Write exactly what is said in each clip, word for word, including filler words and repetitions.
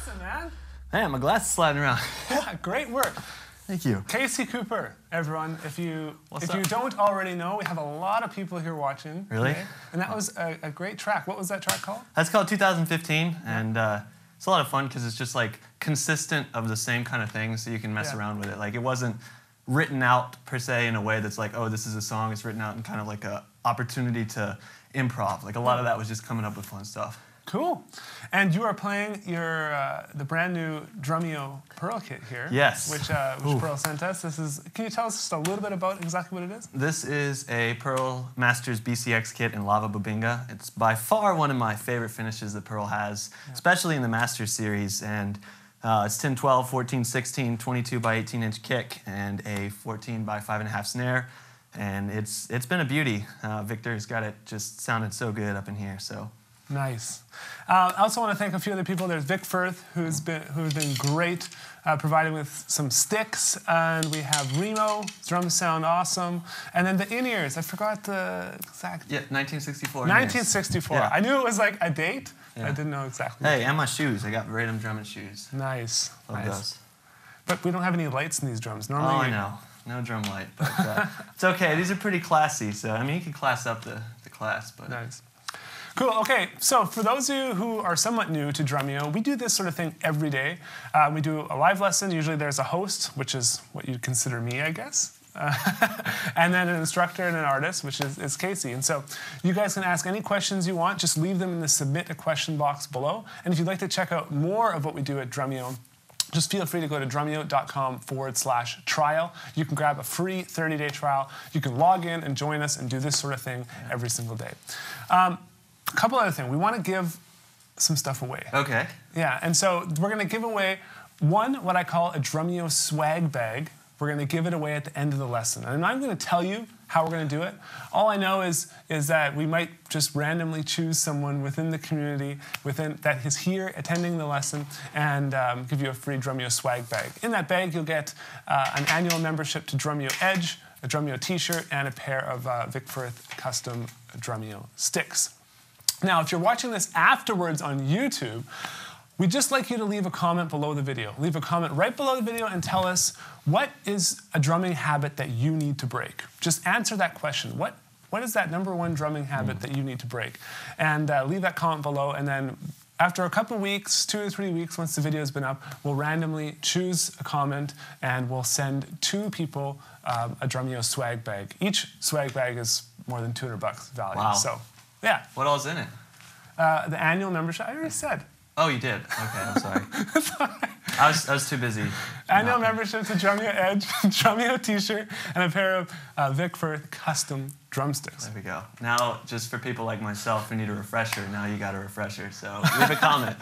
Awesome, man. Hey, my glass is sliding around. Yeah, great work. Thank you. Casey Cooper, everyone. If you What's if up? you don't already know, we have a lot of people here watching. Really? Today, and that was a, a great track. What was that track called? That's called two thousand fifteen, and uh, it's a lot of fun because it's just like consistent of the same kind of thing, so you can mess Yeah. around with it. Like it wasn't written out per se in a way that's like, oh, this is a song. It's written out in kind of like a opportunity to improv. Like a lot of that was just coming up with fun stuff. Cool. And you are playing your uh, the brand new Drumeo Pearl kit here. Yes. Which uh, which Ooh. Pearl sent us. This is. Can you tell us just a little bit about exactly what it is? This is a Pearl Masters B C X kit in Lava Bubinga. It's by far one of my favorite finishes that Pearl has, Yeah. especially in the Masters series. And uh, it's ten twelve, fourteen sixteen, twenty-two by eighteen inch kick, and a fourteen by five and a half snare. And it's it's been a beauty. Uh, Victor's got it just sounded so good up in here. So. Nice. Uh, I also want to thank a few other people. There's Vic Firth, who's been who's been great, uh, providing with some sticks, and we have Remo. Drums sound awesome, and then the in-ears. I forgot the exact. Yeah, nineteen sixty-four. nineteen sixty-four. Yeah. I knew it was like a date. Yeah. I didn't know exactly. Hey, and my shoes. I got Radom drumming shoes. Nice. Love nice. those. But we don't have any lights in these drums. Oh, Normally. I know. No drum light, but uh, it's okay. These are pretty classy, so I mean, you can class up the, the class, but. Nice. Cool. Okay, so for those of you who are somewhat new to Drumeo, we do this sort of thing every day. Uh, we do a live lesson. Usually there's a host, which is what you'd consider me, I guess. Uh, and then an instructor and an artist, which is, is Casey. And so you guys can ask any questions you want. Just leave them in the submit a question box below. And if you'd like to check out more of what we do at Drumeo, just feel free to go to drumeo.com forward slash trial. You can grab a free thirty day trial. You can log in and join us and do this sort of thing every single day. Um, a couple other things. We want to give some stuff away. Okay. Yeah, and so we're going to give away one, what I call a Drumeo swag bag. We're going to give it away at the end of the lesson. And I'm going to tell you how we're going to do it. All I know is, is that we might just randomly choose someone within the community within, that is here attending the lesson and um, give you a free Drumeo swag bag. In that bag, you'll get uh, an annual membership to Drumeo Edge, a Drumeo t-shirt, and a pair of uh, Vic Firth custom Drumeo sticks. Now, if you're watching this afterwards on YouTube, we'd just like you to leave a comment below the video. Leave a comment right below the video and tell us what is a drumming habit that you need to break. Just answer that question. What, what is that number one drumming habit mm. that you need to break? And uh, leave that comment below, and then after a couple weeks, two or three weeks, once the video has been up, we'll randomly choose a comment and we'll send two people um, a Drumeo swag bag. Each swag bag is more than two hundred bucks value. Wow. So, yeah. What all's in it? Uh, the annual membership, I already said. Oh, you did? Okay, I'm sorry. I was, I was too busy. Annual membership to Drumeo Edge, Drumeo t-shirt, and a pair of uh, Vic Firth custom drumsticks. There we go. Now, just for people like myself who need a refresher, now you got a refresher, so leave a comment.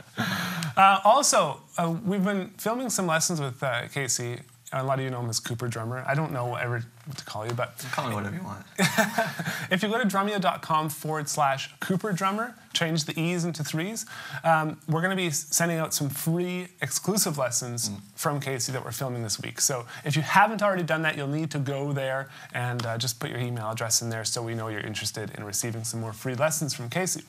Uh, also, uh, we've been filming some lessons with uh, Casey. A lot of you know him as Coop three r Drummer. I don't know whatever to call you, but... Call me whatever you want. If you go to drumeo.com forward slash Coop three r Drummer, change the E's into threes, um, we're going to be sending out some free exclusive lessons mm. from Casey that we're filming this week. So if you haven't already done that, you'll need to go there and uh, just put your email address in there so we know you're interested in receiving some more free lessons from Casey.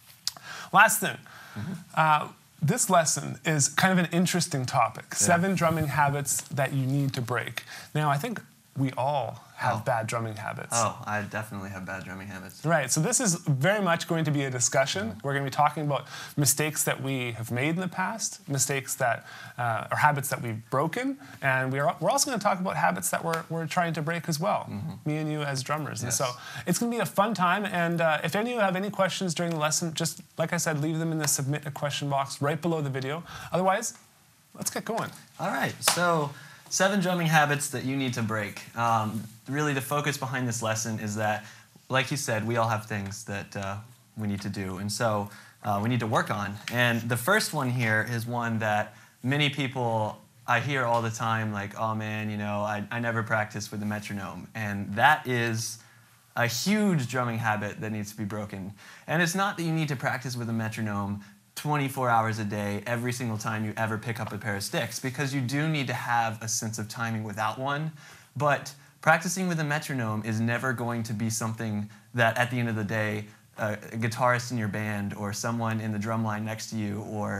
Last thing. Mm-hmm. uh, This lesson is kind of an interesting topic. Yeah. Seven drumming habits that you need to break. Now, I think we all have oh. bad drumming habits. Oh, I definitely have bad drumming habits. Right, so this is very much going to be a discussion. Mm-hmm. We're going to be talking about mistakes that we have made in the past, mistakes that, uh, or habits that we've broken, and we're, we're also going to talk about habits that we're, we're trying to break as well, mm-hmm. me and you as drummers. Yes. And so it's going to be a fun time, and uh, if any of you have any questions during the lesson, just, like I said, leave them in the submit a question box right below the video. Otherwise, let's get going. All right, so seven drumming habits that you need to break. Um, really, the focus behind this lesson is that, like you said, we all have things that uh, we need to do, and so uh, we need to work on. And the first one here is one that many people I hear all the time, like, oh man, you know, I, I never practice with the metronome. And that is a huge drumming habit that needs to be broken. And it's not that you need to practice with a metronome twenty-four hours a day, every single time you ever pick up a pair of sticks, because you do need to have a sense of timing without one. But practicing with a metronome is never going to be something that, at the end of the day, uh, a guitarist in your band or someone in the drum line next to you or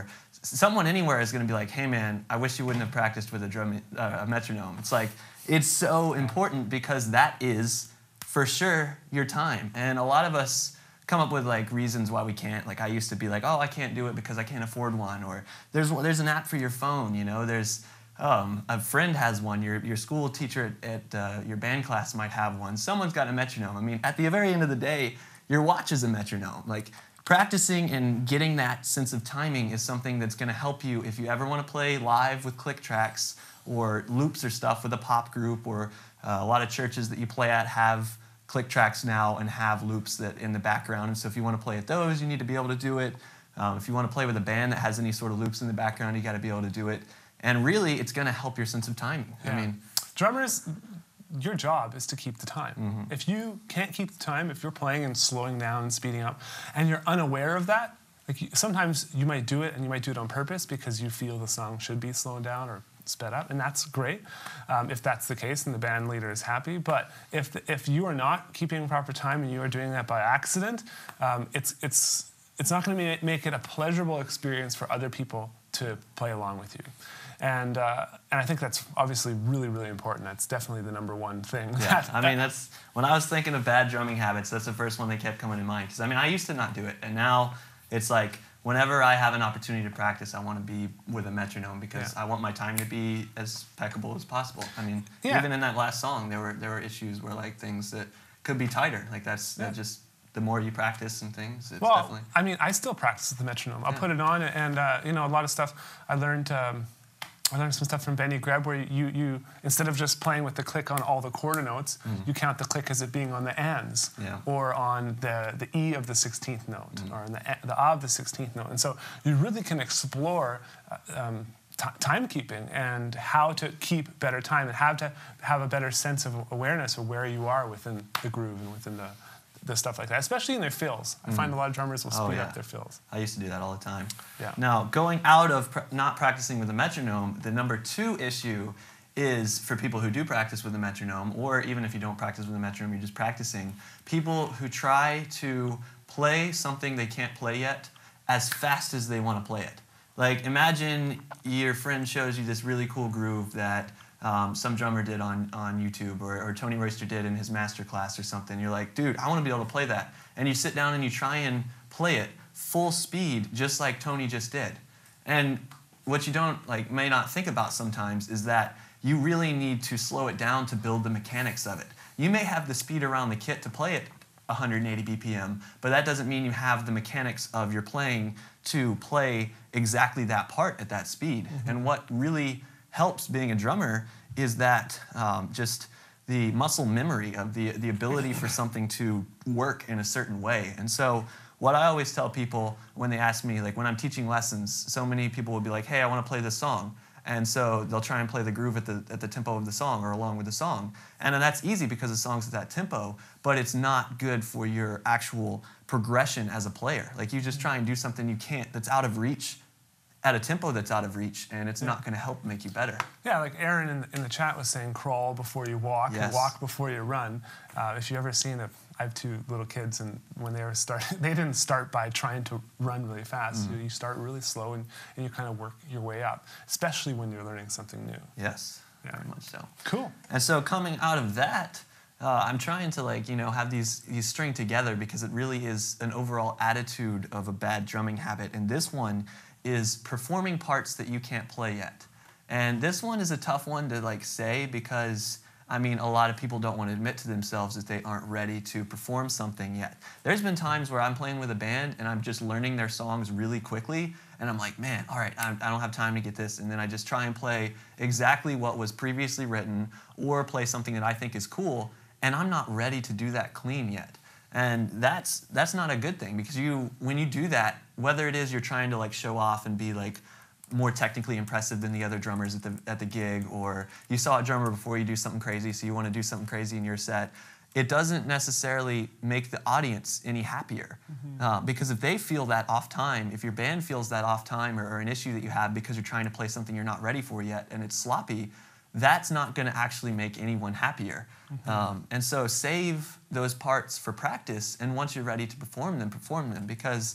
someone anywhere is going to be like, hey man, I wish you wouldn't have practiced with a drum, uh, a metronome. It's like, it's so important because that is for sure your time. And a lot of us come up with like reasons why we can't. Like I used to be like, oh, I can't do it because I can't afford one. Or there's there's an app for your phone, you know. There's um, a friend has one. Your your school teacher at, at uh, your band class might have one. Someone's got a metronome. I mean, at the very end of the day, your watch is a metronome. Like practicing and getting that sense of timing is something that's going to help you if you ever want to play live with click tracks or loops or stuff with a pop group, or uh, a lot of churches that you play at have click tracks now and have loops that in the background. And so if you want to play at those, you need to be able to do it. Um, if you want to play with a band that has any sort of loops in the background, you got to be able to do it. And really, it's going to help your sense of timing. Yeah. I mean, drummers, your job is to keep the time. Mm-hmm. If you can't keep the time, if you're playing and slowing down and speeding up, and you're unaware of that, like you, sometimes you might do it and you might do it on purpose because you feel the song should be slowed down or sped up, and that's great um, if that's the case and the band leader is happy. But if the, if you are not keeping proper time and you are doing that by accident, um, it's it's it's not going to make it a pleasurable experience for other people to play along with you. And uh, and I think that's obviously really, really important. That's definitely the number one thing. Yeah, that, I mean, that's when I was thinking of bad drumming habits, that's the first one that kept coming to mind. Because I mean, I used to not do it, and now it's like whenever I have an opportunity to practice, I want to be with a metronome because yeah. I want my time to be as impeccable as possible. I mean, yeah. even in that last song, there were there were issues where like things that could be tighter. Like that's yeah. that just the more you practice and things, it's well, definitely. I mean, I still practice with the metronome. I'll yeah. put it on, and uh, you know, a lot of stuff I learned. Um, I learned some stuff from Benny Greb where you, you instead of just playing with the click on all the quarter notes, mm. you count the click as it being on the ands yeah. or on the, the E of the sixteenth note mm. or on the, the A of the sixteenth note. And so you really can explore uh, um, t- timekeeping and how to keep better time and how to have a better sense of awareness of where you are within the groove and within the the stuff like that, especially in their fills. I mm. find a lot of drummers will speed oh, yeah. up their fills. I used to do that all the time. Yeah. Now, going out of pr not practicing with a metronome, the number two issue is for people who do practice with a metronome, or even if you don't practice with a metronome, you're just practicing, people who try to play something they can't play yet as fast as they want to play it. Like, imagine your friend shows you this really cool groove that Um, some drummer did on, on YouTube, or, or Tony Royster did in his master class or something. You're like, dude, I want to be able to play that. And you sit down and you try and play it full speed, just like Tony just did. And what you don't, like, may not think about sometimes is that you really need to slow it down to build the mechanics of it. You may have the speed around the kit to play it one hundred eighty B P M, but that doesn't mean you have the mechanics of your playing to play exactly that part at that speed. Mm-hmm. And what really helps being a drummer is that um, just the muscle memory of the, the ability for something to work in a certain way. And so what I always tell people when they ask me, like when I'm teaching lessons, so many people will be like, hey, I want to play this song. And so they'll try and play the groove at the, at the tempo of the song or along with the song. And that's easy because the song's at that tempo, but it's not good for your actual progression as a player. Like you just try and do something you can't, that's out of reach at a tempo that's out of reach, and it's yeah. not going to help make you better. Yeah, like Aaron in, in the chat was saying, crawl before you walk, yes. and walk before you run. Uh, if you've ever seen it, I have two little kids, and when they were start, they didn't start by trying to run really fast. Mm. You, you start really slow, and, and you kind of work your way up, especially when you're learning something new. Yes, yeah. very much so. Cool. And so coming out of that, uh, I'm trying to like you know have these these string together because it really is an overall attitude of a bad drumming habit, and this one is performing parts that you can't play yet. And this one is a tough one to like say because, I mean, a lot of people don't want to admit to themselves that they aren't ready to perform something yet. There's been times where I'm playing with a band and I'm just learning their songs really quickly, and I'm like, man, all right, I don't have time to get this, and then I just try and play exactly what was previously written or play something that I think is cool, and I'm not ready to do that clean yet. And that's that's not a good thing because you when you do that, whether it is you're trying to like show off and be like more technically impressive than the other drummers at the at the gig, or you saw a drummer before you do something crazy, so you want to do something crazy in your set, it doesn't necessarily make the audience any happier. Mm-hmm. uh, because if they feel that off time, if your band feels that off time or, or an issue that you have because you're trying to play something you're not ready for yet and it's sloppy, that's not going to actually make anyone happier. Mm-hmm. um, and so save those parts for practice, and once you're ready to perform them, perform them, because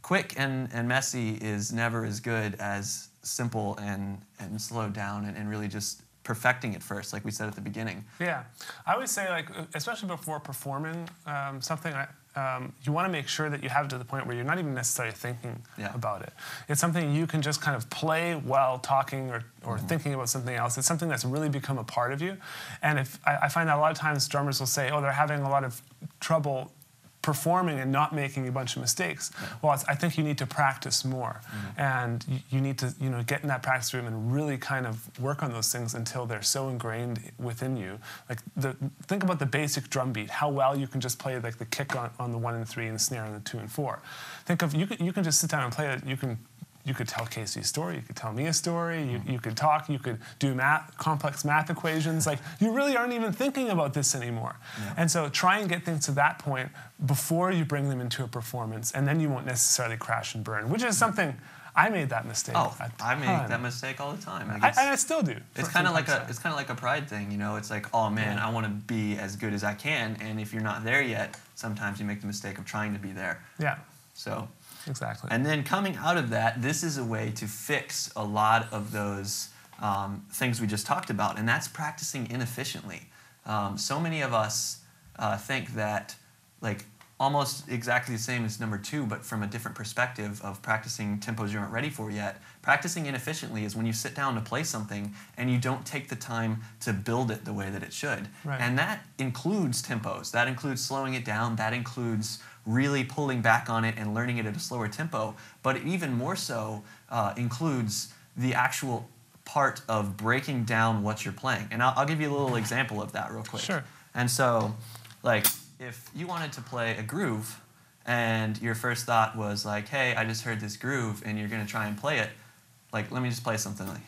quick and, and messy is never as good as simple and, and slowed down and, and really just perfecting it first, like we said at the beginning. Yeah, I always say, like, especially before performing um, something, um, you want to make sure that you have it to the point where you're not even necessarily thinking yeah. about it. It's something you can just kind of play while talking or, or mm-hmm. thinking about something else. It's something that's really become a part of you. And if I, I find that a lot of times drummers will say, oh, they're having a lot of trouble performing and not making a bunch of mistakes. Yeah. Well, it's, I think you need to practice more, mm-hmm. and you, you need to, you know, get in that practice room and really kind of work on those things until they're so ingrained within you. Like, the, think about the basic drum beat, how well you can just play like the kick on, on the one and three and the snare on the two and four. Think of you can you can just sit down and play it. You can. You could tell Casey a story, you could tell me a story, you, you could talk, you could do math, complex math equations. Like, you really aren't even thinking about this anymore. Yeah. And so try and get things to that point before you bring them into a performance, and then you won't necessarily crash and burn, which is something, I made that mistake. Oh, I make that mistake all the time. I, I, I still do. It's kind of like a, it's kind of like a pride thing, you know? It's like, oh man, yeah. I want to be as good as I can, and if you're not there yet, sometimes you make the mistake of trying to be there. Yeah. So. Exactly. And then coming out of that, this is a way to fix a lot of those um, things we just talked about, and that's practicing inefficiently. Um, so many of us uh, think that, like, almost exactly the same as number two, but from a different perspective of practicing tempos you aren't ready for yet. Practicing inefficiently is when you sit down to play something and you don't take the time to build it the way that it should. Right. And that includes tempos. That includes slowing it down. That includes really pulling back on it and learning it at a slower tempo. But it even more so uh, includes the actual part of breaking down what you're playing. And I'll, I'll give you a little example of that real quick. Sure. And so, like, if you wanted to play a groove and your first thought was like, hey, I just heard this groove and you're going to try and play it, like, let me just play something like.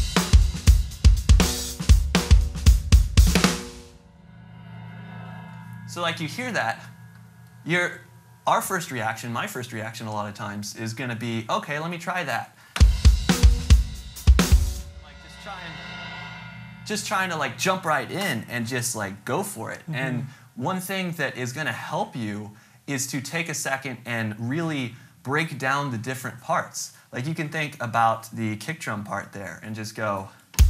So, like, you hear that, you're, our first reaction, my first reaction a lot of times, is going to be, okay, let me try that. Like, just trying, just trying to, like, jump right in and just, like, go for it. Mm-hmm. And one thing that is going to help you is to take a second and really break down the different parts. Like, you can think about the kick drum part there and just go.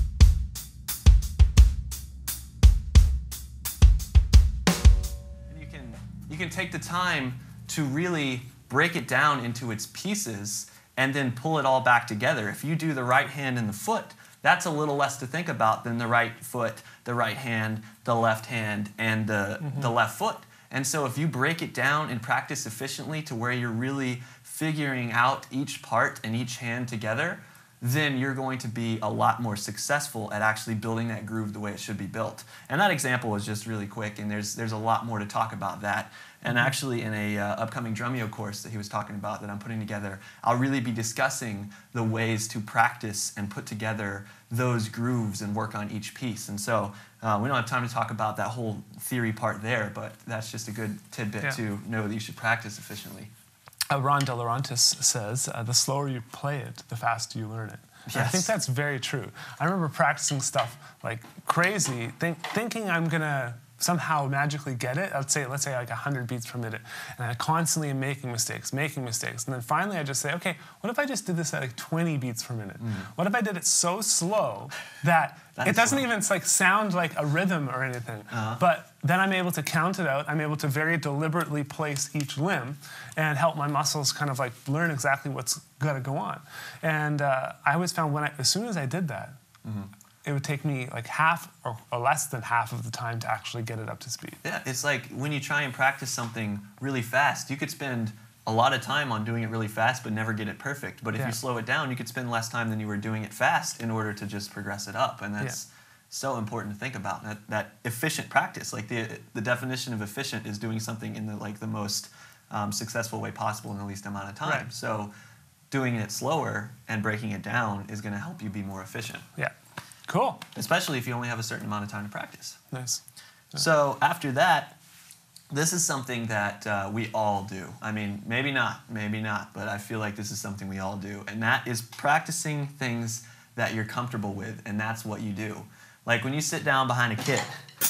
And you can, you can take the time to really break it down into its pieces and then pull it all back together. If you do the right hand and the foot, that's a little less to think about than the right foot, the right hand, the left hand, and the, mm-hmm. the left foot. And so if you break it down and practice efficiently to where you're really figuring out each part and each hand together, then you're going to be a lot more successful at actually building that groove the way it should be built. And that example was just really quick, and there's, there's a lot more to talk about that. And actually, in a uh, upcoming Drumeo course that he was talking about that I'm putting together, I'll really be discussing the ways to practice and put together those grooves and work on each piece. And so uh, we don't have time to talk about that whole theory part there, but that's just a good tidbit yeah. to know that you should practice efficiently. Uh, Ron De Laurentiis says, uh, the slower you play it, the faster you learn it. Yes. I think that's very true. I remember practicing stuff like crazy, think, thinking I'm going to somehow magically get it. Let's say, let's say like one hundred beats per minute. And I constantly am making mistakes, making mistakes. And then finally I just say, okay, what if I just did this at like twenty beats per minute? Mm. What if I did it so slow that it doesn't slow. even like sound like a rhythm or anything, uh-huh. but then I'm able to count it out. I'm able to very deliberately place each limb and help my muscles kind of like learn exactly what's got to go on. And uh, I always found when I, as soon as I did that, mm-hmm. it would take me like half or, or less than half of the time to actually get it up to speed. Yeah, it's like when you try and practice something really fast, you could spend a lot of time on doing it really fast but never get it perfect. But if yeah. you slow it down, you could spend less time than you were doing it fast in order to just progress it up. And that's yeah. so important to think about. That, that efficient practice, like the the definition of efficient is doing something in the like the most um, successful way possible in the least amount of time. Right. So doing it slower and breaking it down is going to help you be more efficient. Yeah. Cool. Especially if you only have a certain amount of time to practice. Nice. Yeah. So after that, this is something that uh, we all do. I mean, maybe not, maybe not, but I feel like this is something we all do. And that is practicing things that you're comfortable with, and that's what you do. Like when you sit down behind a kit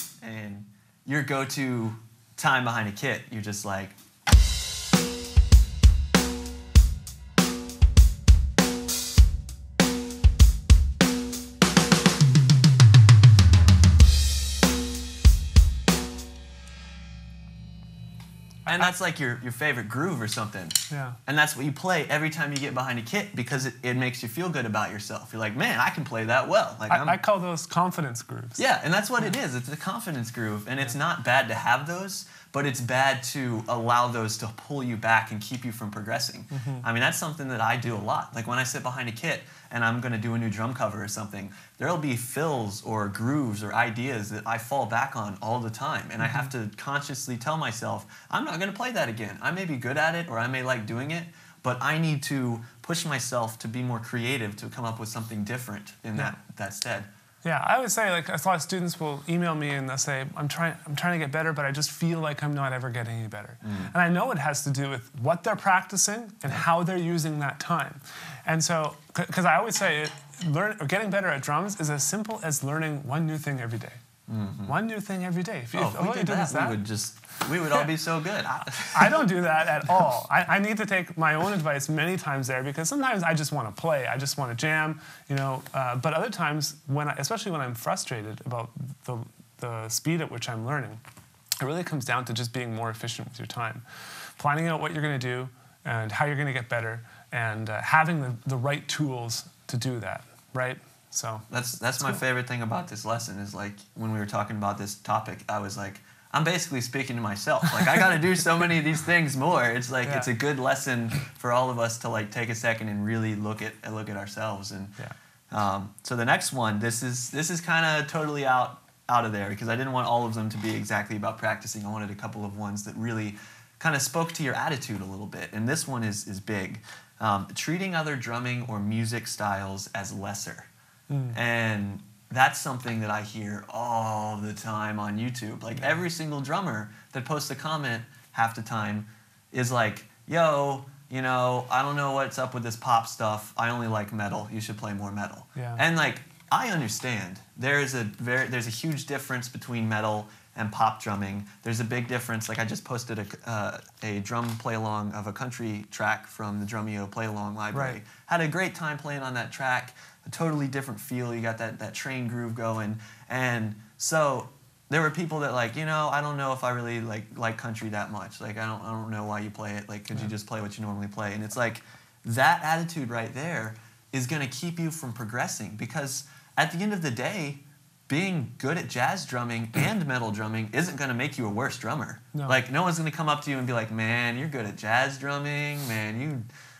and your go-to time behind a kit, you're just like... and that's like your, your favorite groove or something. Yeah. And that's what you play every time you get behind a kit because it, it makes you feel good about yourself. You're like, man, I can play that well. Like I, I'm, I call those confidence grooves. Yeah, and that's what it is. It's a confidence groove. And it's not bad to have those, but it's bad to allow those to pull you back and keep you from progressing. Mm-hmm. I mean, that's something that I do a lot. Like when I sit behind a kit and I'm going to do a new drum cover or something, there'll be fills or grooves or ideas that I fall back on all the time. And mm-hmm. I have to consciously tell myself, I'm not going to play that again. I may be good at it or I may like doing it, but I need to push myself to be more creative, to come up with something different in that, that stead. Yeah, I would say like a lot of students will email me and they'll say, I'm trying, I'm trying to get better, but I just feel like I'm not ever getting any better. Mm. And I know it has to do with what they're practicing and how they're using that time. And so, because I always say, it, learn, or getting better at drums is as simple as learning one new thing every day. Mm-hmm. One new thing every day. If you, oh, if if we all did you do that, is that, we would just, we would all be so good. I don't do that at all. I, I need to take my own advice many times there because sometimes I just want to play. I just want to jam, you know. Uh, but other times, when I, especially when I'm frustrated about the, the speed at which I'm learning, it really comes down to just being more efficient with your time. Planning out what you're going to do and how you're going to get better and uh, having the, the right tools to do that, right? So that's that's my cool. favorite thing about this lesson is like when we were talking about this topic, I was like, I'm basically speaking to myself. Like I got to do so many of these things more. It's like yeah. it's a good lesson for all of us to like take a second and really look at look at ourselves. And yeah. um, so the next one, this is this is kind of totally out out of there because I didn't want all of them to be exactly about practicing. I wanted a couple of ones that really kind of spoke to your attitude a little bit. And this one is is big. Um, treating other drumming or music styles as lesser. Mm. And that's something that I hear all the time on YouTube. Like yeah. every single drummer that posts a comment half the time is like, yo, you know, I don't know what's up with this pop stuff. I only like metal. You should play more metal. Yeah. And like, I understand. There is a very, there's a huge difference between metal and pop drumming. There's a big difference. Like I just posted a, uh, a drum play-along of a country track from the Drumeo play-along library. Right. Had a great time playing on that track. A totally different feel. You got that, that train groove going. And so there were people that like, you know, I don't know if I really like like country that much. Like I don't I don't know why you play it. Like could yeah. you just play what you normally play? And it's like that attitude right there is going to keep you from progressing because at the end of the day, being good at jazz drumming and metal drumming isn't going to make you a worse drummer. No. Like no one's going to come up to you and be like, "Man, you're good at jazz drumming. Man, you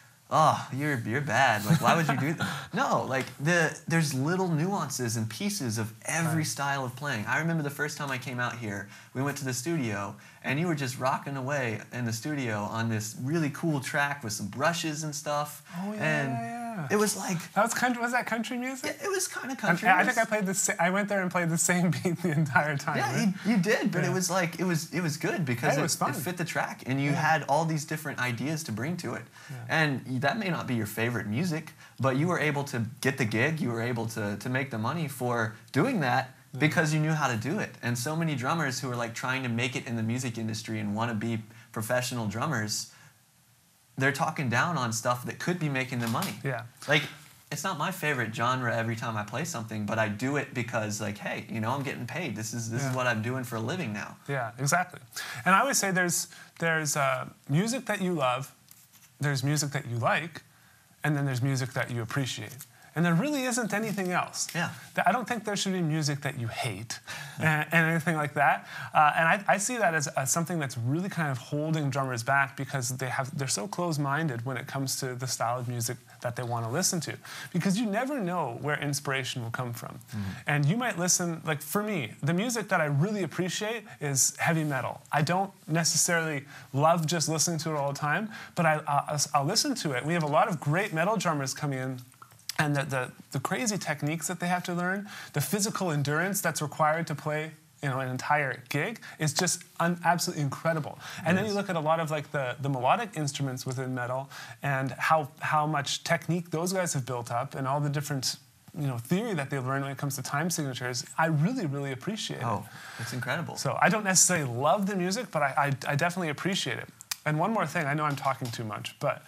oh, you're you're bad. Like, why would you do that?" No, like the there's little nuances and pieces of every right. style of playing. I remember the first time I came out here, we went to the studio, and you were just rocking away in the studio on this really cool track with some brushes and stuff. Oh yeah, and yeah, yeah. It was like that was country. Was that country music? Yeah, it was kind of country. I, I think I played the. Sa I went there and played the same beat the entire time. Yeah, right? you, you did, but yeah. it was like it was it was good because yeah, it, it, was fun. it fit the track, and you yeah. had all these different ideas to bring to it. Yeah. And that may not be your favorite music, but you were able to get the gig. You were able to to make the money for doing that yeah. because you knew how to do it. And so many drummers who are like trying to make it in the music industry and want to be professional drummers, they're talking down on stuff that could be making them money. Yeah. Like. It's not my favorite genre every time I play something, but I do it because, like, hey, you know, I'm getting paid. This is this yeah. is what I'm doing for a living now. Yeah, exactly. And I always say there's there's uh, music that you love, there's music that you like, and then there's music that you appreciate. And there really isn't anything else. Yeah. I don't think there should be music that you hate and, and anything like that. Uh, and I, I see that as, as something that's really kind of holding drummers back because they have, they're so close-minded when it comes to the style of music that they want to listen to. Because you never know where inspiration will come from. Mm-hmm. And you might listen, like for me, the music that I really appreciate is heavy metal. I don't necessarily love just listening to it all the time, but I, I'll, I'll listen to it. We have a lot of great metal drummers coming in. And the, the, the crazy techniques that they have to learn, the physical endurance that's required to play, you know, an entire gig is just un, absolutely incredible. And yes. then you look at a lot of like the, the melodic instruments within metal and how, how much technique those guys have built up and all the different, you know, theory that they've learned when it comes to time signatures. I really, really appreciate oh, it. Oh, it's incredible. So I don't necessarily love the music, but I, I, I definitely appreciate it. And one more thing, I know I'm talking too much, but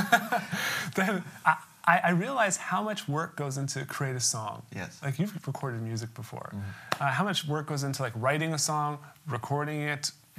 then I, I, I realize how much work goes into create a song. Yes. Like you've recorded music before. Mm-hmm. uh, how much work goes into like writing a song, recording it,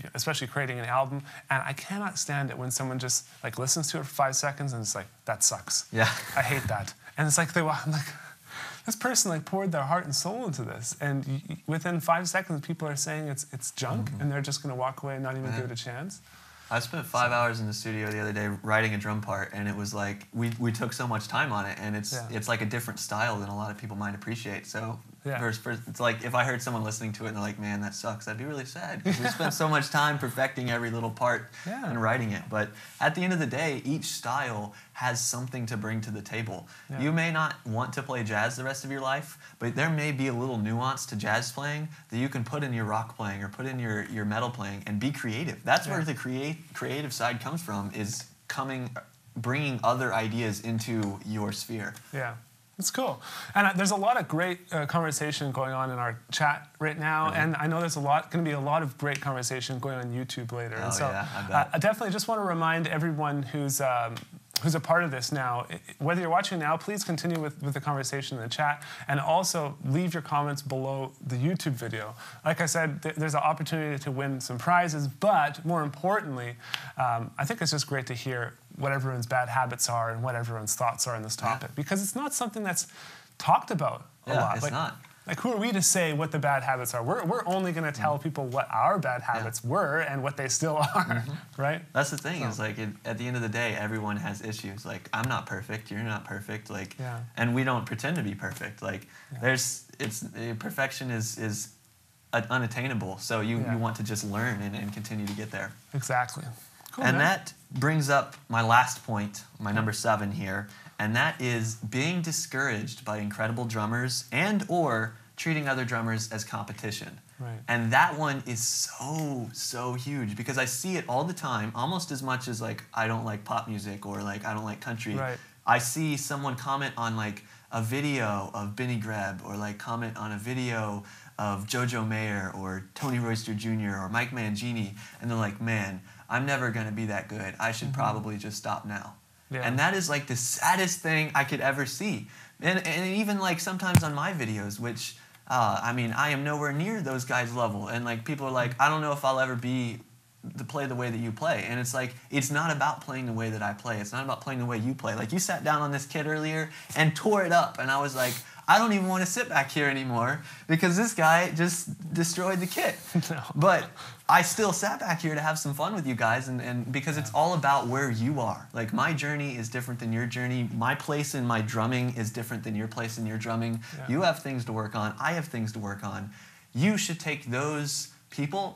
especially creating an album. And I cannot stand it when someone just like listens to it for five seconds and it's like, that sucks. Yeah. I hate that. And it's like, they, I'm like, this person like poured their heart and soul into this, and y within five seconds, people are saying it's it's junk, mm-hmm. and they're just going to walk away and not even yeah. give it a chance. I spent five so. hours in the studio the other day writing a drum part, and it was like we we took so much time on it, and it's yeah. it's like a different style than a lot of people might appreciate. So yeah. first, first, it's like if I heard someone listening to it and they're like, "Man, that sucks," I'd be really sad because we spent so much time perfecting every little part yeah. and writing it. But at the end of the day, each style has something to bring to the table. Yeah. You may not want to play jazz the rest of your life, but there may be a little nuance to jazz playing that you can put in your rock playing or put in your, your metal playing and be creative. That's yeah. where the create, creative side comes from, is coming, bringing other ideas into your sphere. Yeah. It's cool. And uh, there's a lot of great uh, conversation going on in our chat right now, really? And I know there's a lot, going to be a lot of great conversation going on YouTube later. Oh, and so yeah, I bet. Uh, I definitely just want to remind everyone who's um, who's a part of this now, whether you're watching now, please continue with, with the conversation in the chat, and also leave your comments below the YouTube video. Like I said, th there's an opportunity to win some prizes, but more importantly, um, I think it's just great to hear what everyone's bad habits are and what everyone's thoughts are on this topic, yeah. because it's not something that's talked about a yeah, lot. It's like, not. Like, who are we to say what the bad habits are? We're, we're only going to tell mm. people what our bad habits yeah. were and what they still are, mm-hmm. right? That's the thing, so. is like, it, at the end of the day, everyone has issues. Like, I'm not perfect, you're not perfect, like, yeah. and we don't pretend to be perfect. Like, yeah. there's, it's, perfection is, is unattainable, so you, yeah. you want to just learn and, and continue to get there. Exactly. Cool, and man. that brings up my last point, my number seven here, and that is being discouraged by incredible drummers and or treating other drummers as competition. Right. And that one is so, so huge, because I see it all the time, almost as much as like I don't like pop music or like I don't like country. Right. I see someone comment on like a video of Benny Greb, or like comment on a video of Jojo Mayer or Tony Royster Junior or Mike Mangini, and they're like, man, I'm never gonna be that good. I should mm-hmm. probably just stop now. Yeah. And that is like the saddest thing I could ever see. And, and even like sometimes on my videos, which, uh, I mean, I am nowhere near those guys' level. And like people are like, I don't know if I'll ever be to play the way that you play. And it's like, it's not about playing the way that I play. It's not about playing the way you play. Like, you sat down on this kit earlier and tore it up. And I was like, I don't even want to sit back here anymore because this guy just destroyed the kit. No. But I still sat back here to have some fun with you guys, and, and because yeah. it's all about where you are. Like, my journey is different than your journey. My place in my drumming is different than your place in your drumming. Yeah. You have things to work on. I have things to work on. You should take those people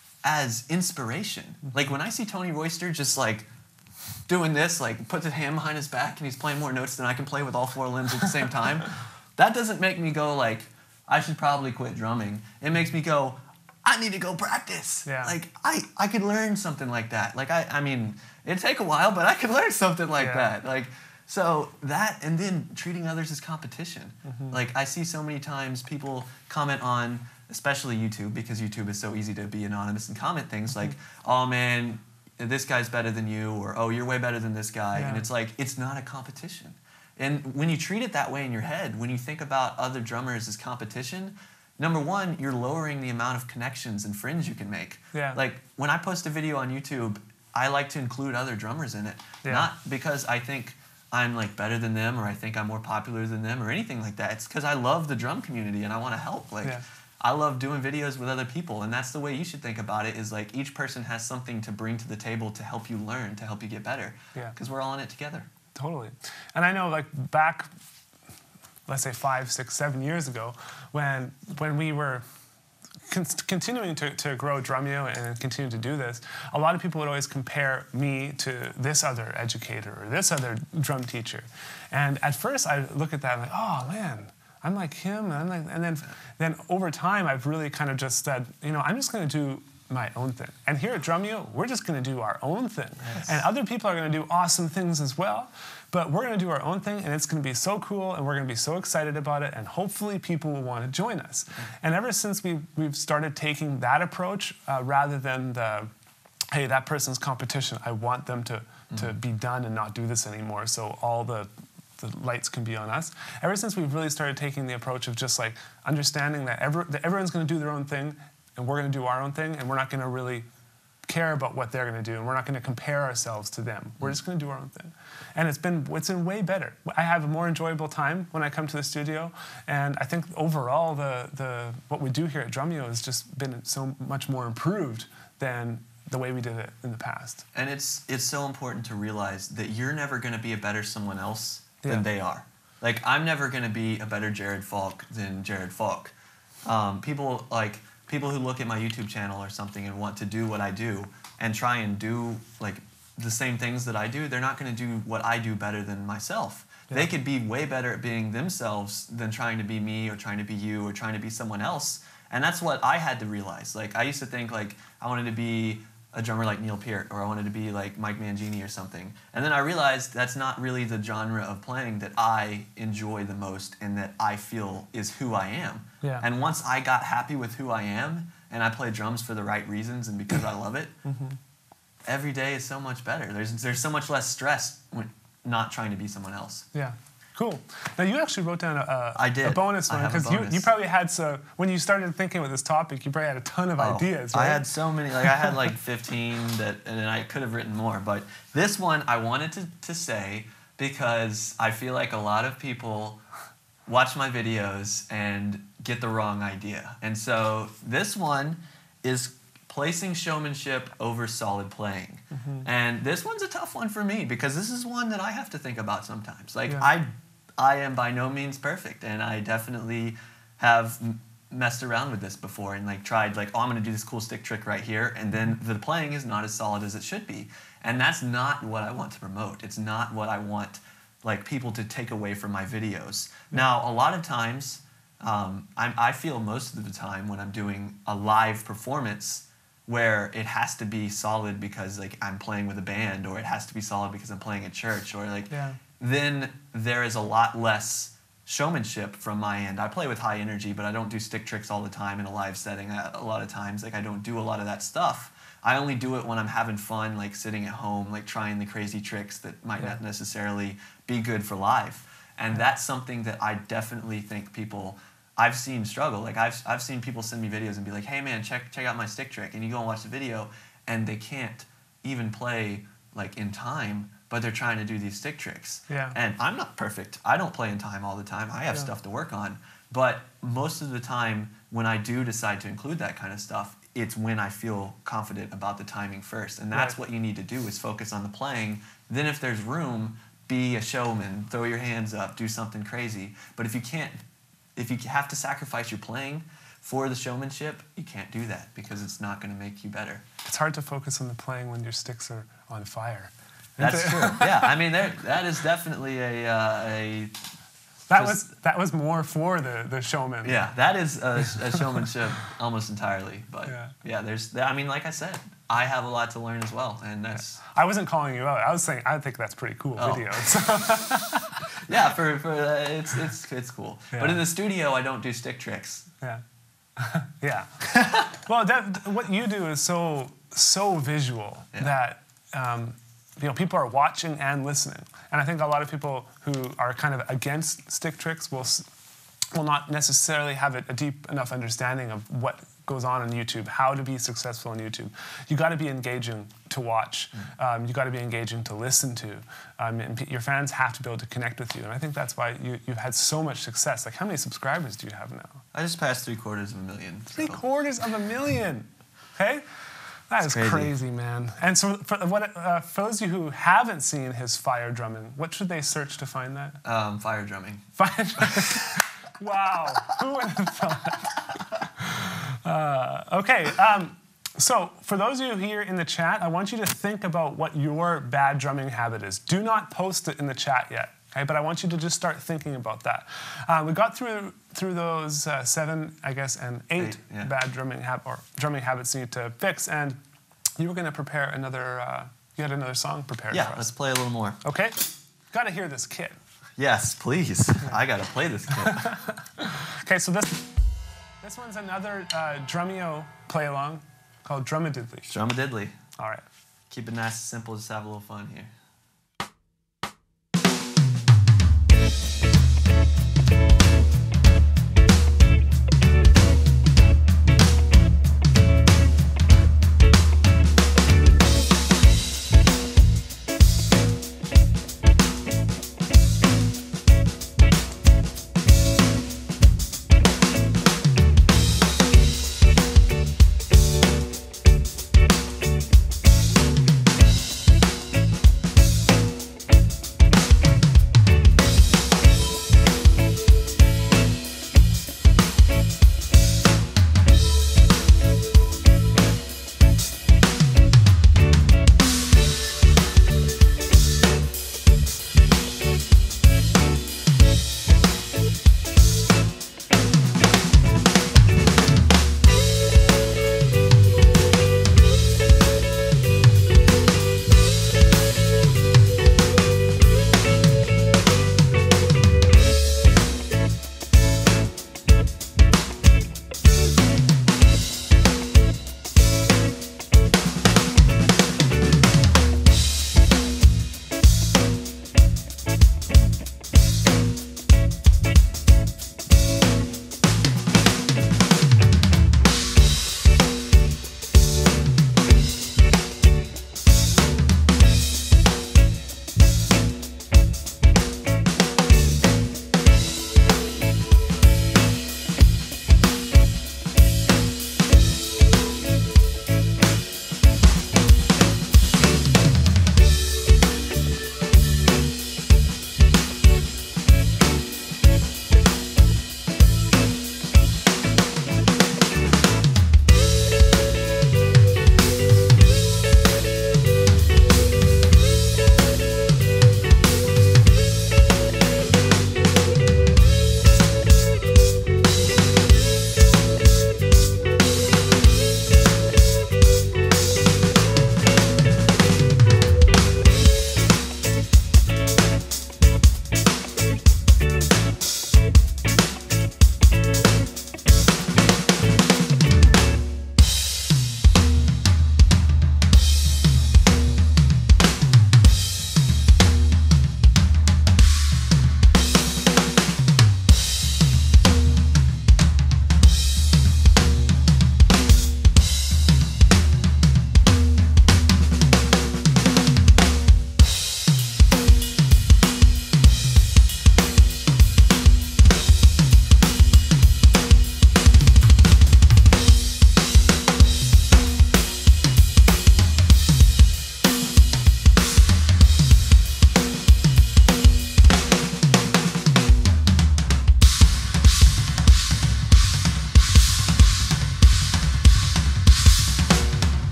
as inspiration. Mm-hmm. Like, when I see Tony Royster just like doing this, like puts his hand behind his back and he's playing more notes than I can play with all four limbs at the same time, that doesn't make me go like, I should probably quit drumming. It makes me go, I need to go practice. Yeah. Like, I, I could learn something like that. Like, I, I mean, it'd take a while, but I could learn something like yeah. that. Like, so that, and then treating others as competition. Mm-hmm. Like, I see so many times people comment on, especially YouTube, because YouTube is so easy to be anonymous and comment things like, mm-hmm. oh man, this guy's better than you, or oh, you're way better than this guy. Yeah. And it's like, it's not a competition. And when you treat it that way in your head, when you think about other drummers as competition, number one, you're lowering the amount of connections and friends you can make. Yeah. Like, when I post a video on YouTube, I like to include other drummers in it. Yeah. Not because I think I'm like better than them, or I think I'm more popular than them, or anything like that. It's because I love the drum community and I want to help. Like, yeah. I love doing videos with other people, and that's the way you should think about it, is like each person has something to bring to the table to help you learn, to help you get better. Yeah. Because we're all in it together. Totally. And I know, like, back, let's say five, six, seven years ago, when when we were con continuing to, to grow Drumeo and continue to do this, a lot of people would always compare me to this other educator or this other drum teacher. And at first I look at that and I'm like, oh man, I'm like him. And, I'm like, and then, then over time I've really kind of just said, you know, I'm just going to do my own thing. And here at Drumeo, we're just going to do our own thing. Yes. And other people are going to do awesome things as well, but we're going to do our own thing, and it's going to be so cool, and we're going to be so excited about it, and hopefully people will want to join us. Mm-hmm. And ever since we, we've started taking that approach, uh, rather than the, hey, that person's competition, I want them to, mm-hmm. to be done and not do this anymore, so all the the lights can be on us. Ever since we've really started taking the approach of just like understanding that, every, that everyone's going to do their own thing, and we're going to do our own thing, and we're not going to really care about what they're going to do, and we're not going to compare ourselves to them. We're just going to do our own thing. And it's been it's been way better. I have a more enjoyable time when I come to the studio, and I think overall the the what we do here at Drumeo has just been so much more improved than the way we did it in the past. And it's it's so important to realize that you're never going to be a better someone else than Yeah. they are. Like, I'm never going to be a better Jared Falk than Jared Falk. Um, people like people who look at my YouTube channel or something and want to do what I do and try and do like the same things that I do, they're not going to do what I do better than myself. Yeah. They could be way better at being themselves than trying to be me or trying to be you or trying to be someone else. And that's what I had to realize. Like, I used to think like I wanted to be a drummer like Neil Peart, or I wanted to be like Mike Mangini or something. And then I realized that's not really the genre of playing that I enjoy the most and that I feel is who I am. Yeah. And once I got happy with who I am and I play drums for the right reasons and because I love it, Mm-hmm. every day is so much better. There's, there's so much less stress when not trying to be someone else. Yeah. Cool. Now, you actually wrote down a, a, I did. a bonus I one, have a because you, bonus. you probably had so, when you started thinking about this topic, you probably had a ton of Oh, ideas, right? I had so many, like I had like fifteen that, and then I could have written more. But this one I wanted to, to say because I feel like a lot of people watch my videos and get the wrong idea. And so this one is placing showmanship over solid playing. Mm-hmm. And this one's a tough one for me because this is one that I have to think about sometimes. Like Yeah. I, I am by no means perfect, and I definitely have m- messed around with this before and like tried like, oh, I'm gonna do this cool stick trick right here, and then the playing is not as solid as it should be. And that's not what I want to promote. It's not what I want like people to take away from my videos. Now, a lot of times, um, I'm, I feel most of the time when I'm doing a live performance where it has to be solid because like I'm playing with a band, or it has to be solid because I'm playing at church, or like, Yeah. then there is a lot less showmanship from my end. I play with high energy, but I don't do stick tricks all the time in a live setting. I, a lot of times, like I don't do a lot of that stuff. I only do it when I'm having fun, like sitting at home, like trying the crazy tricks that might Yeah. not necessarily be good for live. And that's something that I definitely think people, I've seen struggle. Like I've, I've seen people send me videos and be like, hey man, check, check out my stick trick. And you go and watch the video and they can't even play like in time, but they're trying to do these stick tricks. Yeah. And I'm not perfect. I don't play in time all the time. I have Yeah. stuff to work on. But most of the time when I do decide to include that kind of stuff, it's when I feel confident about the timing first. And that's Right. what you need to do, is focus on the playing. Then if there's room, be a showman, throw your hands up, do something crazy. But if you can't, if you have to sacrifice your playing for the showmanship, you can't do that because it's not going to make you better. It's hard to focus on the playing when your sticks are on fire. That's true. Yeah, I mean, there, that is definitely a, uh, a That was that was more for the, the showman. yeah, that is a, a showmanship almost entirely. But Yeah. yeah, there's, I mean, like I said, I have a lot to learn as well, and that's I wasn't calling you out. I was saying I think that's pretty cool Oh. video. yeah, for for uh, it's it's it's cool. Yeah. But in the studio, I don't do stick tricks. Yeah. Yeah. Well, that, what you do is so so visual Yeah. that um, you know people are watching and listening, and I think a lot of people who are kind of against stick tricks will s- will not necessarily have a, a deep enough understanding of what goes on on YouTube, how to be successful on YouTube. You got to be engaging to watch. Um, you got to be engaging to listen to. Um, and p- your fans have to be able to connect with you, and I think that's why you, you've had so much success. Like, how many subscribers do you have now? I just passed three quarters of a million. so- Three quarters of a million. Okay, that is crazy. crazy. man. And so, for what uh, for those of you who haven't seen his fire drumming, what should they search to find that? Um, fire drumming. Fire drumming. Wow, who would have thought? Uh, okay, um, so for those of you here in the chat, I want you to think about what your bad drumming habit is. Do not post it in the chat yet. Okay, but I want you to just start thinking about that. Uh, we got through through those uh, seven, I guess, and eight, Eight, yeah. bad drumming hab- or drumming habits you need to fix, and you were going to prepare another. Uh, you had another song prepared Yeah, for let's us. play a little more. Okay, got to hear this kit. Yes, please. I gotta play this kid. Okay, so this this one's another uh, Drumeo play along called Drumadiddly. Drum a diddly. All right. Keep it nice and simple. Just have a little fun here.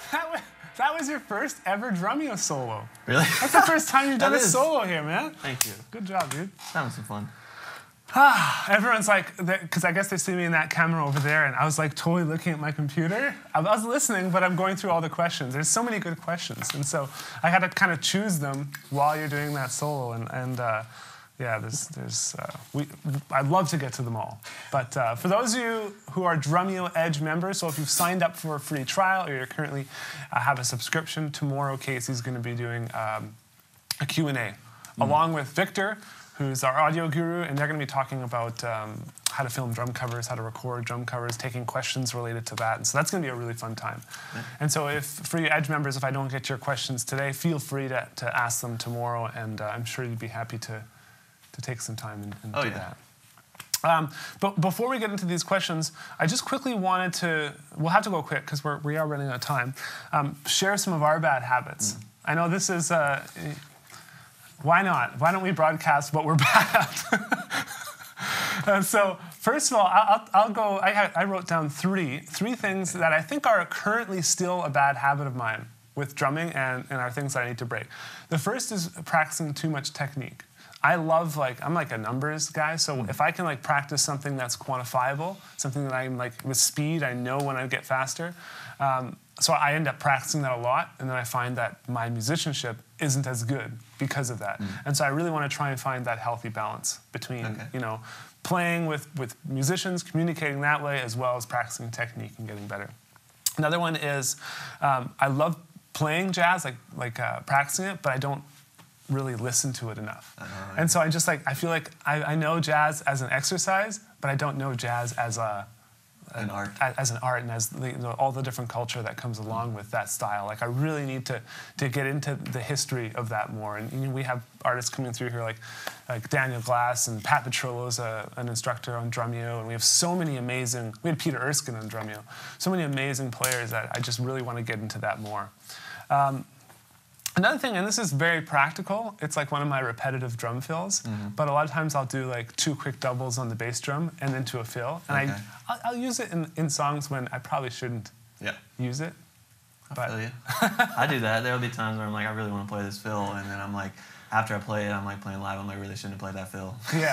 That was, that was your first ever Drumeo solo. Really? That's the first time you've done a is. solo here, man. Thank you. Good job, dude. Having some fun. Everyone's like, because I guess they see me in that camera over there, and I was like totally looking at my computer. I was listening, but I'm going through all the questions. There's so many good questions, and so I had to kind of choose them while you're doing that solo. And, and uh, yeah, there's, there's, uh, we, I'd love to get to them all. But uh, for those of you who are Drumeo Edge members, so if you've signed up for a free trial or you're currently uh, have a subscription, tomorrow Casey's going to be doing um, a Q and A, mm-hmm. along with Victor, who's our audio guru, and they're going to be talking about um, how to film drum covers, how to record drum covers, taking questions related to that. And so that's going to be a really fun time. Yeah. And so if, for you Edge members, if I don't get your questions today, feel free to, to ask them tomorrow, and uh, I'm sure you'd be happy to, to take some time and, and oh, do yeah. that. Um, but before we get into these questions, I just quickly wanted to, we'll have to go quick because we're, we are running out of time, um, share some of our bad habits. Mm. I know this is... Uh, Why not? Why don't we broadcast what we're bad at? uh, so first of all, I'll, I'll go, I, I wrote down three, three things that I think are currently still a bad habit of mine with drumming and, and are things that I need to break. The first is practicing too much technique. I love, like, I'm like a numbers guy, so if I can like practice something that's quantifiable, something that I'm like, with speed, I know when I get faster, um, so I end up practicing that a lot, and then I find that my musicianship isn't as good because of that. Mm. And so I really want to try and find that healthy balance between, okay. you know, playing with, with musicians, communicating that way, as well as practicing technique and getting better. Another one is um, I love playing jazz, like, like uh, practicing it, but I don't really listen to it enough. Uh, right. And so I just like, I feel like I, I know jazz as an exercise, but I don't know jazz as a, An art. As an art, and as the, you know, all the different culture that comes along with that style. Like, I really need to to get into the history of that more. And you know, we have artists coming through here like like Daniel Glass, and Pat Petrillo's a, an instructor on Drumeo, and we have so many amazing. We had Peter Erskine on Drumeo. So many amazing players that I just really want to get into that more. Um, Another thing, and this is very practical, it's like one of my repetitive drum fills, mm-hmm. but a lot of times I'll do like two quick doubles on the bass drum and then to a fill. And okay. I, I'll, I'll use it in, in songs when I probably shouldn't yeah. use it. I but. feel you. I do that. There'll be times where I'm like, I really want to play this fill, and then I'm like, after I play it, I'm like playing live, I'm like, I really shouldn't have played that fill.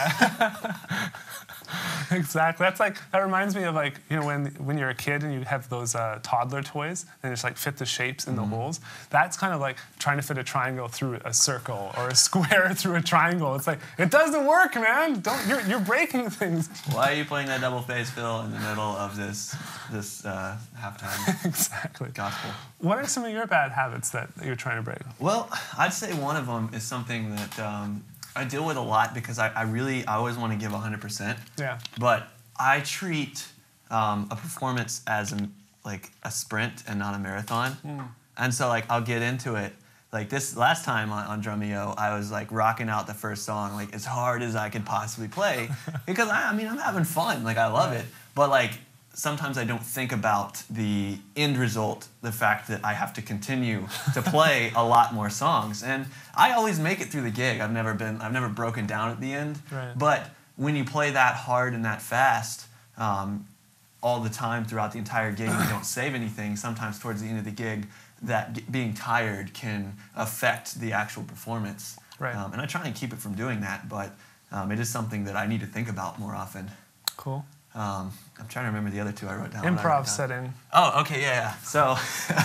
Yeah. Exactly. That's like, that reminds me of like, you know, when when you're a kid and you have those uh, toddler toys and just like fit the shapes in mm-hmm. the holes. That's kind of like trying to fit a triangle through a circle or a square through a triangle. It's like, it doesn't work, man. Don't, you're, you're breaking things. Why are you playing that double phase fill in the middle of this, this uh, halftime exactly. gospel? What are some of your bad habits that you're trying to break? Well, I'd say one of them is something that um, I deal with a lot because I, I really, I always want to give one hundred percent. Yeah. But I treat um, a performance as a, like a sprint and not a marathon. Mm. And so like I'll get into it. Like this last time on, on Drumeo, I was like rocking out the first song like as hard as I could possibly play because I, I mean I'm having fun. Like I love right. it. But like sometimes I don't think about the end result, the fact that I have to continue to play a lot more songs. And I always make it through the gig. I've never been, I've never broken down at the end. Right. But when you play that hard and that fast um, all the time throughout the entire gig and you don't save anything, sometimes towards the end of the gig, that g- being tired can affect the actual performance. Right. Um, and I try and keep it from doing that, but um, it is something that I need to think about more often. Cool. Um, I'm trying to remember the other two I wrote down. Improv wrote down. setting. Oh, okay, yeah, yeah. So,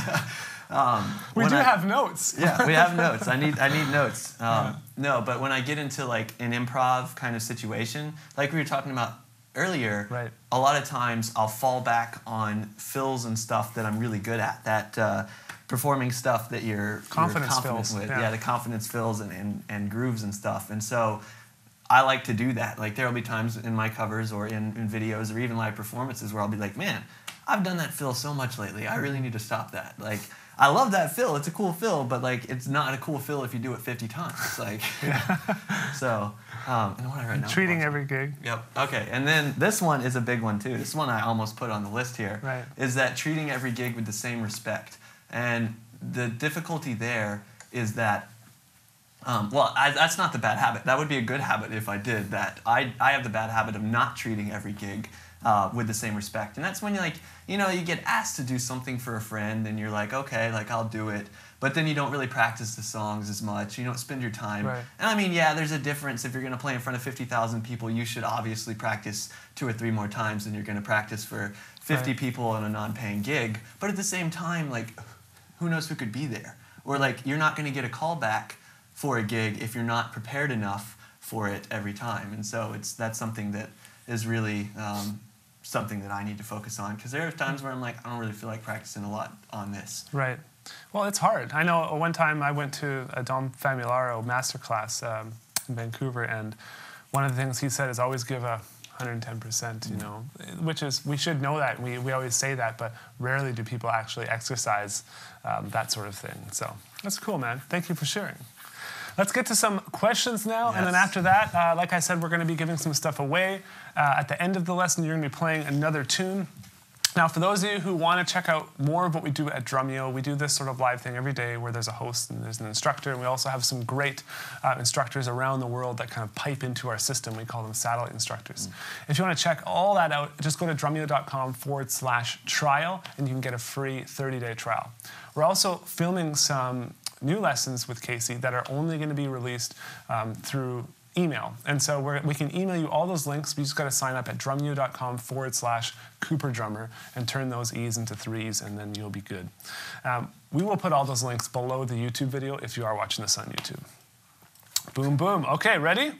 um, we do I, have notes. Yeah, we have notes. I need, I need notes. Um, yeah. No, but when I get into like an improv kind of situation, like we were talking about earlier, right. a lot of times I'll fall back on fills and stuff that I'm really good at. That uh, performing stuff that you're confidence you're confident fills. with. Yeah. yeah, the confidence fills and, and, and grooves and stuff. And so I like to do that. Like there will be times in my covers or in, in videos or even live performances where I'll be like, man, I've done that fill so much lately. I really need to stop that. Like I love that fill. It's a cool fill, but like it's not a cool fill if you do it fifty times. Like so. Um, and what I write now? Treating every gig. Yep. Okay. And then this one is a big one too. This one I almost put on the list here. Right. Is that treating every gig with the same respect. And the difficulty there is that. Um, well, I, that's not the bad habit. That would be a good habit if I did that. I, I have the bad habit of not treating every gig uh, with the same respect. And that's when you like, you know, you get asked to do something for a friend and you're like, okay, like I'll do it. But then you don't really practice the songs as much. You don't spend your time. Right. And I mean, yeah, there's a difference. If you're going to play in front of fifty thousand people, you should obviously practice two or three more times than you're going to practice for fifty Right. people on a non-paying gig. But at the same time, like, who knows who could be there? Or like, you're not going to get a call back for a gig if you're not prepared enough for it every time. And so it's that's something that is really um, something that I need to focus on. Because there are times where I'm like, I don't really feel like practicing a lot on this. Right. Well, it's hard. I know one time I went to a Dom Famularo masterclass um, in Vancouver, and one of the things he said is always give a one hundred ten percent, you know, which is, we should know that. We, we always say that, but rarely do people actually exercise um, that sort of thing. So that's cool, man. Thank you for sharing. Let's get to some questions now, Yes. and then after that, uh, like I said, we're going to be giving some stuff away. Uh, at the end of the lesson, you're going to be playing another tune. Now, for those of you who want to check out more of what we do at Drumeo, we do this sort of live thing every day where there's a host and there's an instructor, and we also have some great uh, instructors around the world that kind of pipe into our system. We call them satellite instructors. Mm. If you want to check all that out, just go to drumeo.com forward slash trial, and you can get a free thirty-day trial. We're also filming some new lessons with Casey that are only going to be released um, through email. And so we're, we can email you all those links. We just got to sign up at drumeo.com forward slash Cooper Drummer and turn those E's into threes, and then you'll be good. Um, we will put all those links below the YouTube video if you are watching this on YouTube. Boom, boom. Okay, ready?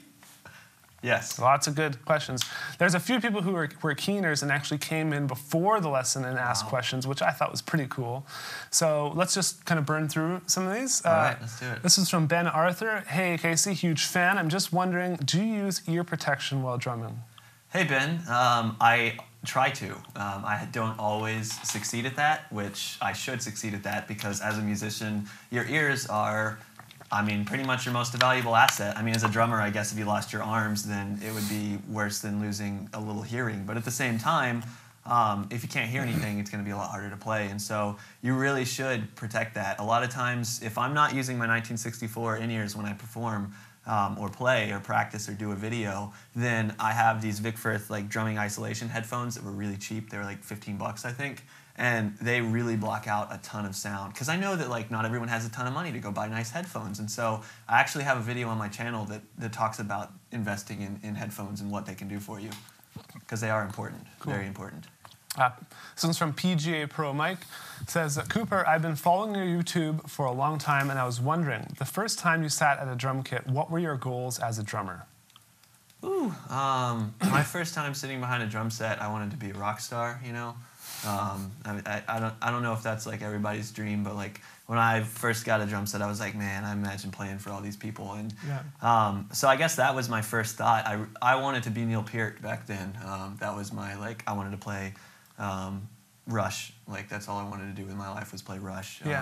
Yes. Lots of good questions. There's a few people who were, were keeners and actually came in before the lesson and asked Wow. questions, which I thought was pretty cool. So let's just kind of burn through some of these. All uh, right, let's do it. This is from Ben Arthur. Hey, Casey, huge fan. I'm just wondering, do you use ear protection while drumming? Hey, Ben. Um, I try to. Um, I don't always succeed at that, which I should succeed at that, because as a musician, your ears are, I mean, pretty much your most valuable asset. I mean, as a drummer, I guess if you lost your arms, then it would be worse than losing a little hearing. But at the same time, um, if you can't hear anything, it's going to be a lot harder to play. And so you really should protect that. A lot of times, if I'm not using my nineteen sixty-four in-ears when I perform um, or play or practice or do a video, then I have these Vic Firth like drumming isolation headphones that were really cheap. They were like fifteen bucks, I think. And they really block out a ton of sound. Because I know that like not everyone has a ton of money to go buy nice headphones. And so I actually have a video on my channel that, that talks about investing in, in headphones and what they can do for you. Because they are important, Cool. very important. Uh, this one's from P G A Pro Mike. It says, Cooper, I've been following your YouTube for a long time, and I was wondering, the first time you sat at a drum kit, what were your goals as a drummer? Ooh, um, my first time sitting behind a drum set, I wanted to be a rock star, you know? Um, I, I, I don't I don't know if that's like everybody's dream, but like when I first got a drum set, I was like, man, I imagine playing for all these people. And Yeah. um, so I guess that was my first thought. I, I wanted to be Neil Peart back then. Um, that was my, like, I wanted to play um, Rush. Like, that's all I wanted to do in my life was play Rush. Um, Yeah.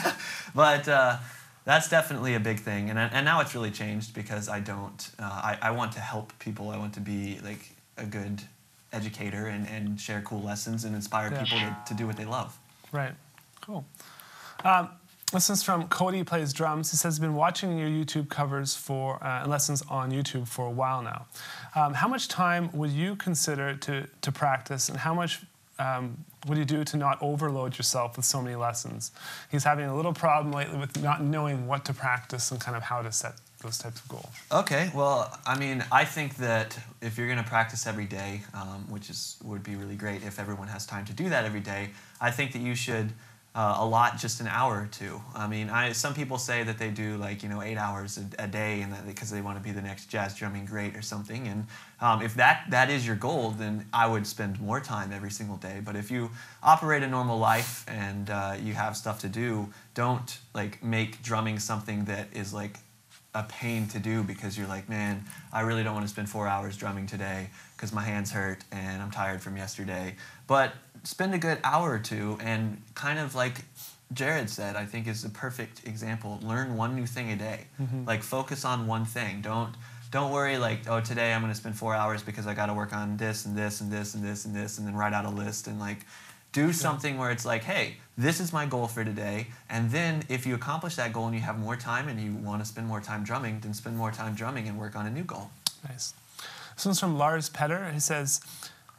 but uh, that's definitely a big thing. And, and now it's really changed because I don't, uh, I, I want to help people. I want to be like a good educator and, and share cool lessons and inspire Yeah. people to, to do what they love. Right. Cool. Um, this is from Cody Plays Drums. He says, been watching your YouTube covers for uh, lessons on YouTube for a while now. Um, how much time would you consider to, to practice, and how much um, would you do to not overload yourself with so many lessons? He's having a little problem lately with not knowing what to practice and kind of how to set those types of goals. Okay, well, I mean, I think that if you're going to practice every day, um, which is would be really great if everyone has time to do that every day, I think that you should uh, allot just an hour or two. I mean, I, some people say that they do like, you know, eight hours a, a day and that because they want to be the next jazz drumming great or something. And um, if that, that is your goal, then I would spend more time every single day. But if you operate a normal life and uh, you have stuff to do, don't like make drumming something that is like a pain to do because you're like, man, I really don't want to spend four hours drumming today because my hands hurt and I'm tired from yesterday. But spend a good hour or two and kind of like Jared said, I think is a perfect example. Learn one new thing a day. Mm-hmm. Like focus on one thing. Don't don't worry like, oh, today I'm going to spend four hours because I got to work on this and this and this and this and this and then write out a list and like do something where it's like, hey, this is my goal for today. And then if you accomplish that goal and you have more time and you want to spend more time drumming, then spend more time drumming and work on a new goal. Nice. This one's from Lars Petter. He says,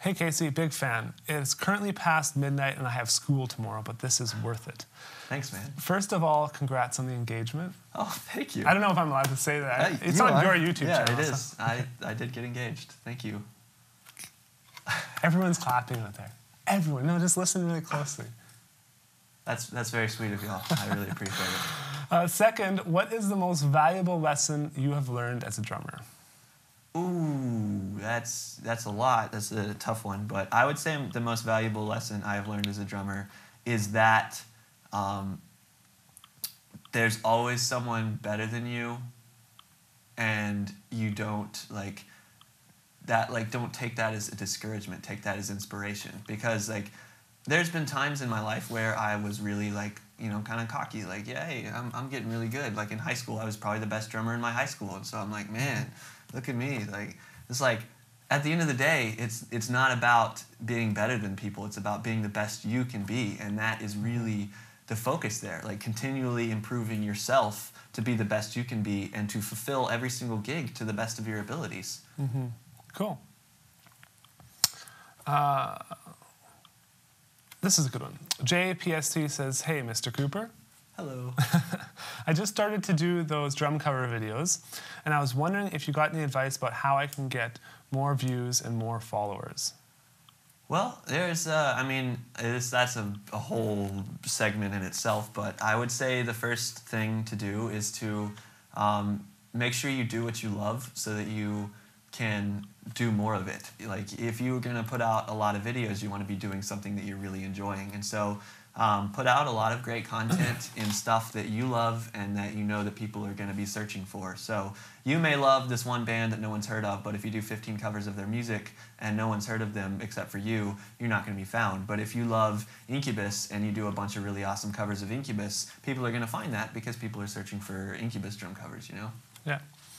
Hey, Casey, big fan. It's currently past midnight and I have school tomorrow, but this is worth it. Thanks, man. First of all, congrats on the engagement. Oh, thank you. I don't know if I'm allowed to say that. Uh, it's you on are. your YouTube yeah, channel. Yeah, it is. So. I, I did get engaged. Thank you. Everyone's clapping out there. Everyone. No, just listen really closely. That's, that's very sweet of y'all. I really appreciate it. Uh, second, what is the most valuable lesson you have learned as a drummer? Ooh, that's, that's a lot. That's a tough one. But I would say the most valuable lesson I have learned as a drummer is that um, there's always someone better than you, and you don't, like, that, like, don't take that as a discouragement. Take that as inspiration. Because, like, there's been times in my life where I was really, like, you know, kind of cocky. Like, yeah, hey, I'm, I'm getting really good. Like, in high school, I was probably the best drummer in my high school. And so I'm like, man, look at me. Like, it's like, at the end of the day, it's, it's not about being better than people. It's about being the best you can be. And that is really the focus there. Like, continually improving yourself to be the best you can be and to fulfill every single gig to the best of your abilities. Mm-hmm. Cool. Uh, this is a good one. J P S T says, hey, Mister Cooper. Hello. I just started to do those drum cover videos, and I was wondering if you got any advice about how I can get more views and more followers. Well, there's, uh, I mean, it's, that's a, a whole segment in itself, but I would say the first thing to do is to um, make sure you do what you love so that you can do more of it. Like, if you're going to put out a lot of videos, you want to be doing something that you're really enjoying. And so um, put out a lot of great content in stuff that you love and that you know that people are going to be searching for. So you may love this one band that no one's heard of, but if you do fifteen covers of their music and no one's heard of them except for you, you're not going to be found. But if you love Incubus and you do a bunch of really awesome covers of Incubus, people are going to find that because people are searching for Incubus drum covers, you know? Yeah.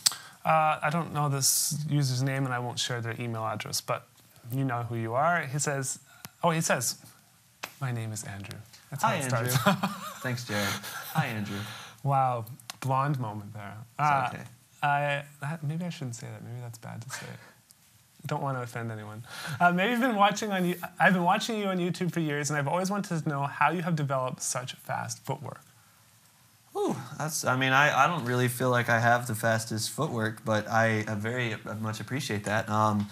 Uh, I don't know this user's name, and I won't share their email address, but you know who you are. He says, oh, he says, my name is Andrew. That's how Hi, it Andrew. starts. Thanks, Jared. Hi, Andrew. Wow, blonde moment there. It's Uh, okay. I, that, maybe I shouldn't say that. Maybe that's bad to say. Don't want to offend anyone. Uh, maybe you've been watching on. I've been watching you on YouTube for years, and I've always wanted to know how you have developed such fast footwork. Ooh, that's, I mean, I, I don't really feel like I have the fastest footwork, but I, I very much appreciate that. Um,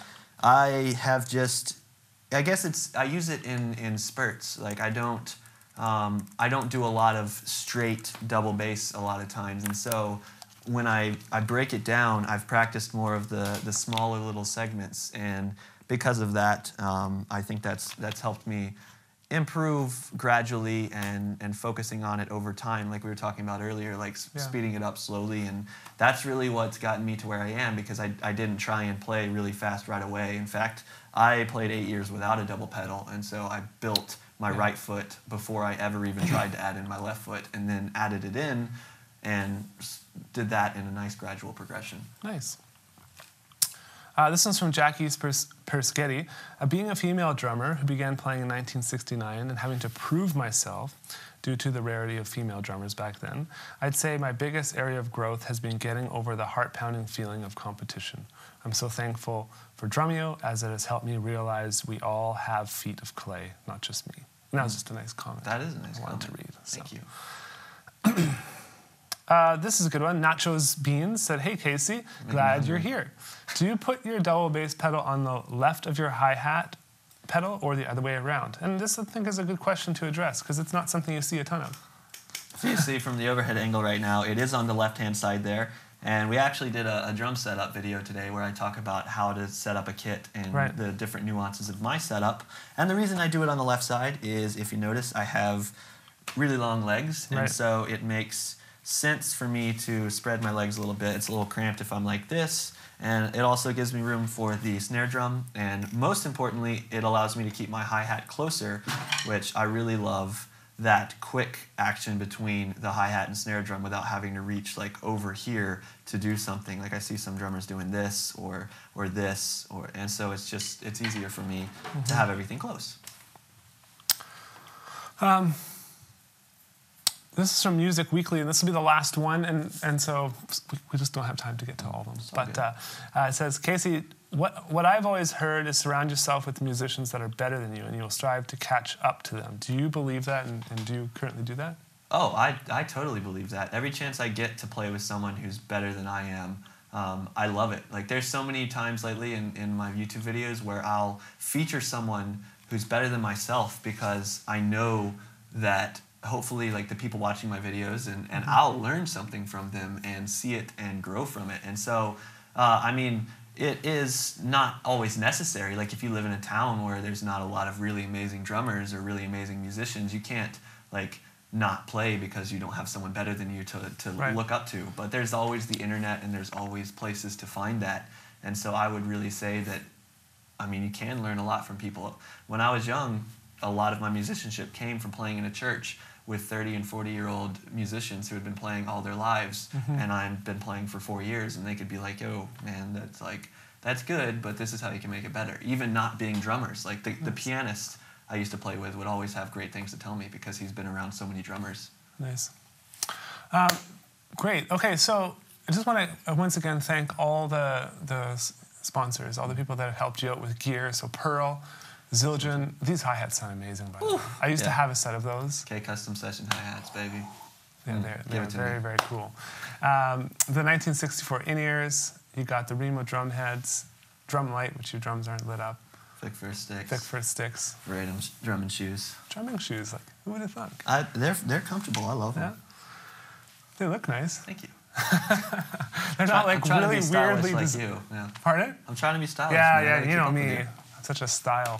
I have just, I guess it's, I use it in, in spurts. Like, I don't, um, I don't do a lot of straight double bass a lot of times. And so when I, I break it down, I've practiced more of the, the smaller little segments. And because of that, um, I think that's, that's helped me improve gradually and, and focusing on it over time, like we were talking about earlier, like Yeah. speeding it up slowly. And that's really what's gotten me to where I am, because I, I didn't try and play really fast right away. In fact, I played eight years without a double pedal, and so I built my Yeah. right foot before I ever even tried to add in my left foot, and then added it in and did that in a nice gradual progression. Nice. Uh, this one's from Jackie's Pers Perschetti. Uh, being a female drummer who began playing in nineteen sixty-nine and having to prove myself due to the rarity of female drummers back then, I'd say my biggest area of growth has been getting over the heart-pounding feeling of competition. I'm so thankful for Drumeo, as it has helped me realize we all have feet of clay, not just me. And that was just a nice comment. That is a nice I wanted comment. to read. So. Thank you. Uh, this is a good one. Nachos Beans said, hey, Casey, glad you're here. Do you put your double bass pedal on the left of your hi-hat pedal or the other way around? And this, I think, is a good question to address because it's not something you see a ton of. So you see from the overhead angle right now, it is on the left-hand side there. And we actually did a, a drum setup video today where I talk about how to set up a kit and Right. the different nuances of my setup. And the reason I do it on the left side is, if you notice, I have really long legs. And Right. so it makes sense for me to spread my legs a little bit. It's a little cramped if I'm like this. And it also gives me room for the snare drum. And most importantly, it allows me to keep my hi-hat closer, which I really love. That quick action between the hi-hat and snare drum without having to reach like over here to do something. Like I see some drummers doing this or or this, or and so it's just it's easier for me mm-hmm. to have everything close. Um, this is from Music Weekly, and this will be the last one, and, and so we, we just don't have time to get to all of them. So but uh, uh, it says, Casey, what, what I've always heard is surround yourself with musicians that are better than you, and you'll strive to catch up to them. Do you believe that, and, and do you currently do that? Oh, I, I totally believe that. Every chance I get to play with someone who's better than I am, um, I love it. Like, there's so many times lately in, in my YouTube videos where I'll feature someone who's better than myself because I know that hopefully, like, the people watching my videos, and, and I'll learn something from them and see it and grow from it. And so, uh, I mean, it is not always necessary. Like, if you live in a town where there's not a lot of really amazing drummers or really amazing musicians, you can't, like, not play because you don't have someone better than you to, to right. look up to. But there's always the internet, and there's always places to find that. And so I would really say that, I mean, you can learn a lot from people. When I was young, a lot of my musicianship came from playing in a church with thirty and forty year old musicians who had been playing all their lives, mm-hmm. and I'd been playing for four years, and they could be like, yo, man, that's like, that's good, but this is how you can make it better. Even not being drummers. Like, the, the pianist I used to play with would always have great things to tell me because he's been around so many drummers. Nice. Um, great. Okay, so I just want to once again thank all the, the sponsors, all the people that have helped you out with gear. So Pearl, Zildjian. These hi-hats sound amazing, by the way. I used yeah. to have a set of those. Okay, custom session hi-hats, baby. Yeah, they're, they're very, me. very cool. Um, the nineteen sixty-four in-ears. You got the Remo drum heads, drum light, which your drums aren't lit up. Thick fur sticks. Thick fur sticks. Random drumming shoes. Drumming shoes, like, who would have thought? I, they're, they're comfortable, I love them. Yeah. They look nice. Thank you. They're not like I'm really to be weirdly like des- you. Yeah. Pardon? I'm trying to be stylish. Yeah, man. yeah, you know me. You. Such a style.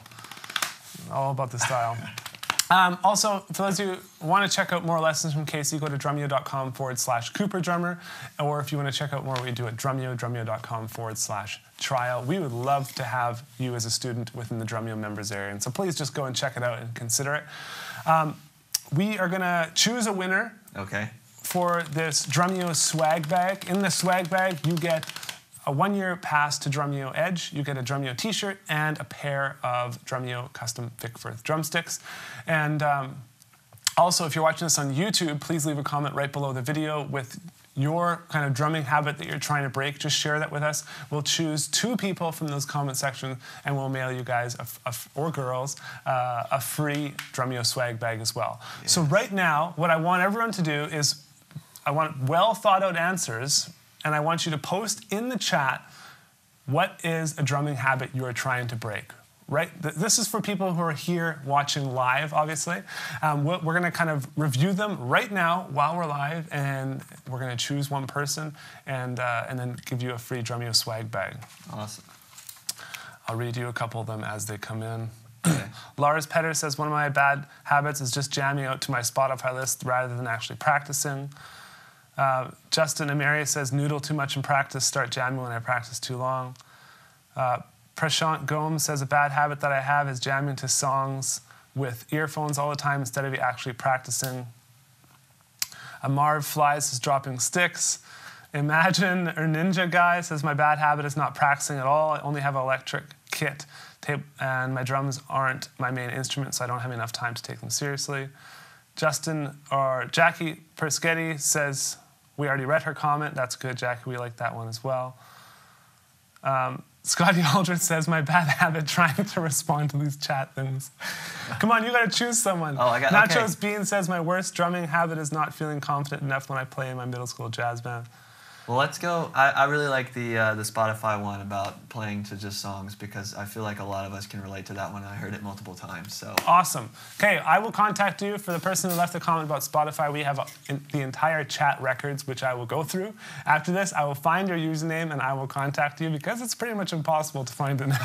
All about the style. Um, also, for those of you who want to check out more lessons from Casey, go to drumeo.com forward slash Cooper Drummer. Or if you want to check out more, we do at Drumeo, drumeo.com forward slash trial. We would love to have you as a student within the Drumeo members area. And so please just go and check it out and consider it. Um, we are going to choose a winner. Okay. For this Drumeo swag bag. In the swag bag, you get a one-year pass to Drumeo Edge. You get a Drumeo t-shirt and a pair of Drumeo custom Vic Firth drumsticks. And um, also, if you're watching this on YouTube, please leave a comment right below the video with your kind of drumming habit that you're trying to break. Just share that with us. We'll choose two people from those comment sections, and we'll mail you guys, a, a, or girls, uh, a free Drumeo swag bag as well. Yes. So right now, what I want everyone to do is I want well thought out answers, and I want you to post in the chat what is a drumming habit you are trying to break. Right? This is for people who are here watching live, obviously. Um, we're going to kind of review them right now while we're live, and we're going to choose one person and, uh, and then give you a free Drumeo swag bag. Awesome. I'll read you a couple of them as they come in. Okay. Lars Petter says, one of my bad habits is just jamming out to my Spotify list rather than actually practicing. Uh, Justin Amari says, noodle too much in practice, start jamming when I practice too long. Uh, Prashant Gomes says, a bad habit that I have is jamming to songs with earphones all the time instead of actually practicing. A Marv Flies is dropping sticks. Imagine or Ninja Guy says, my bad habit is not practicing at all. I only have an electric kit, tape, and my drums aren't my main instrument, so I don't have enough time to take them seriously. Justin or Jackie Perschetti says, we already read her comment. That's good, Jackie. We like that one as well. Um, Scotty Aldrich says, my bad habit trying to respond to these chat things. Come on, you got to choose someone. Oh, I got Nachos okay. Bean says, my worst drumming habit is not feeling confident enough when I play in my middle school jazz band. Well, let's go. I, I really like the uh, the Spotify one about playing to just songs because I feel like a lot of us can relate to that one. I heard it multiple times. So awesome. Okay, I will contact you. For the person who left a comment about Spotify, we have a, in, the entire chat records, which I will go through. After this, I will find your username and I will contact you because it's pretty much impossible to find it now.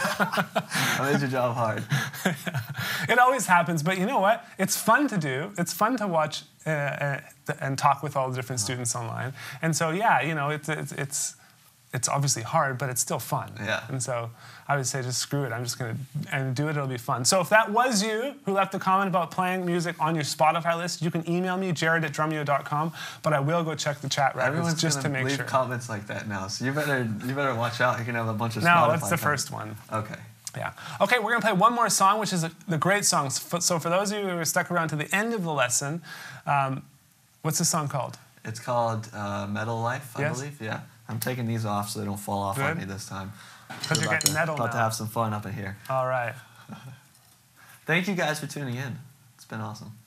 I made your job hard. It always happens, but you know what? It's fun to do. It's fun to watch uh, uh, and talk with all the different students online. And so, yeah, you know, it's, it's, it's, it's obviously hard, but it's still fun. Yeah. And so I would say just screw it. I'm just going to and do it. It'll be fun. So if that was you who left a comment about playing music on your Spotify list, you can email me, jared at drumeo dot com, but I will go check the chat records Everyone's just to make leave sure. comments like that now, so you better, you better watch out. You can have a bunch of No, Spotify that's the comments. first one. Okay. Yeah. Okay, we're going to play one more song, which is a, the great song. So for those of you who are stuck around to the end of the lesson, um, what's this song called? It's called uh, Metal Life, I yes? believe. Yeah. I'm taking these off so they don't fall off on Good. me this time. Because We're you're about getting to, metal about now. to have some fun up in here. All right. Thank you guys for tuning in. It's been awesome.